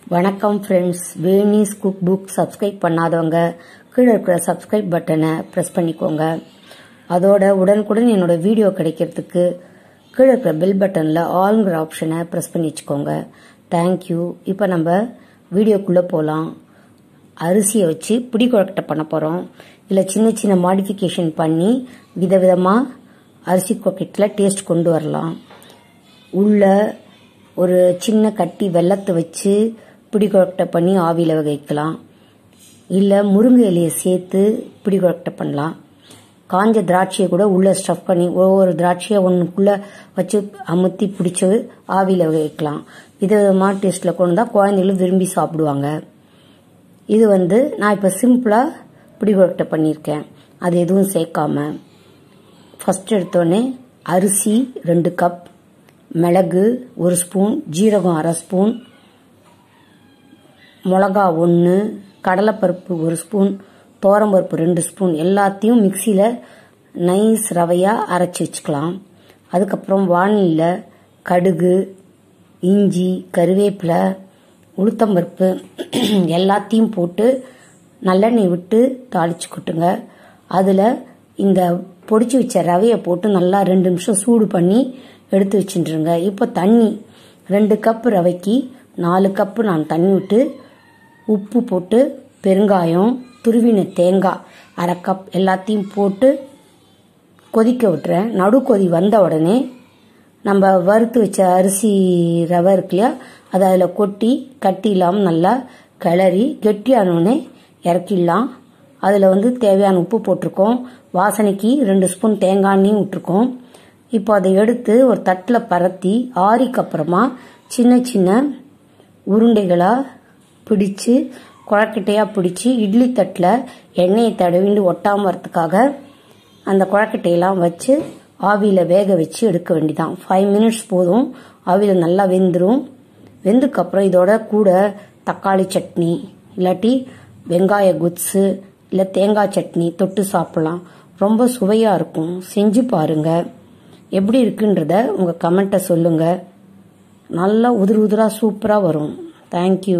வணக்கம் friends, Venis cook book subscribe பண்ணாதவங்க கீழே இருக்கிற சப்ஸ்கிரைப் பட்டனை ப்ரெஸ் பண்ணிக்கோங்க. அதோட உடனுக்குடன் என்னோட வீடியோ கிடைக்கிறதுக்கு கீழே இருக்கிற பெல் பட்டனில் ஆல்ங்கிற ஆப்ஷனை ப்ரெஸ் பண்ணி வச்சுக்கோங்க. தேங்க்யூ. இப்போ நம்ம வீடியோக்குள்ளே போகலாம். அரிசியை வச்சு பிடி கொழுக்கட்டை பண்ண போகிறோம். இதில் சின்ன சின்ன மாடிஃபிகேஷன் பண்ணி விதவிதமாக அரிசி கொழுக்கட்டையில் டேஸ்ட் கொண்டு வரலாம். உள்ள ஒரு சின்ன கட்டி வெல்லத்தை வச்சு பிடி கொழுக்கட்டை பண்ணி ஆவியில் வைக்கலாம். இல்லை முருங்கை இலையை சேர்த்து பிடி கொழுக்கட்டை பண்ணலாம். காஞ்ச திராட்சையை கூட உள்ளே ஸ்டஃப் பண்ணி ஒவ்வொரு திராட்சையை ஒன்றுக்குள்ளே வச்சு அமுத்தி பிடிச்சி ஆவியில் வைக்கலாம். விதவிதமான டேஸ்ட்டில் கொண்டு வந்தால் குழந்தைகளும் விரும்பி சாப்பிடுவாங்க. இது நான் இப்போ சிம்பிளாக பிடி கொழுக்கட்டை பண்ணியிருக்கேன். அது எதுவும் சேர்க்காம ஃபஸ்ட் எடுத்தோடனே அரிசி 2 கப், மிளகு 1 ஸ்பூன், ஜீரகம் 1/2 ஸ்பூன், மிளகா 1, கடலைப்பருப்பு 1 ஸ்பூன், துவரம்பருப்பு 2 ஸ்பூன் எல்லாத்தையும் மிக்சியில் நைஸ் ரவையாக அரைச்சி வச்சுக்கலாம். அதுக்கப்புறம் வானிலையில் கடுகு, இஞ்சி, கருவேப்பிலை, உளுத்தம்பருப்பு எல்லாத்தையும் போட்டு நல்லெண்ணெய் விட்டு தாளிச்சு கொட்டுங்க. அதில் இந்த பொடிச்சு வச்ச ரவையை போட்டு நல்லா 2 நிமிஷம் சூடு பண்ணி எடுத்து வச்சுட்டுருங்க. இப்போ தண்ணி 2 கப் ரவைக்கு 4 கப்பு நான் தண்ணி விட்டு உப்பு போட்டு பெருங்காயம், துருவின தேங்காய் 1/2 கப் எல்லாத்தையும் போட்டு கொதிக்க விட்டுறேன். நடுக்கொதி வந்த உடனே நம்ம வறுத்து வச்ச அரிசி ரவை இருக்கு இல்லையா, அதை அதில் கொட்டி கட்டி இல்லாமல் நல்லா கிளறி கெட்டியானோடனே இறக்கிடலாம். அதில் தேவையான உப்பு போட்டிருக்கோம். வாசனைக்கு 2 ஸ்பூன் தேங்காய் எண்ணெயும் விட்டுருக்கோம். இப்போ அதை எடுத்து ஒரு தட்டில் பரத்தி ஆறிக்கு அப்புறமா சின்ன சின்ன உருண்டைகளாக பிடிச்சு கொழக்கட்டையாக பிடிச்சி இட்லி தட்டில் எண்ணெயை தடவிண்டு ஒட்டாமல் வரத்துக்காக அந்த கொழக்கட்டையெல்லாம் வச்சு ஆவியில் வேக வச்சு எடுக்க வேண்டிதான். 5 மினிட்ஸ் போதும். ஆவியில் நல்லா வெந்துடும். வெந்ததுக்கப்புறம் இதோட கூட தக்காளி சட்னி இல்லாட்டி வெங்காய குத்ஸு இல்லை தேங்காய் சட்னி தொட்டு சாப்பிடலாம். ரொம்ப சுவையாக இருக்கும். செஞ்சு பாருங்கள். எப்படி இருக்குன்றத உங்கள் கமெண்ட்டை சொல்லுங்கள். நல்லா உதிராக சூப்பராக வரும். தேங்க்யூ.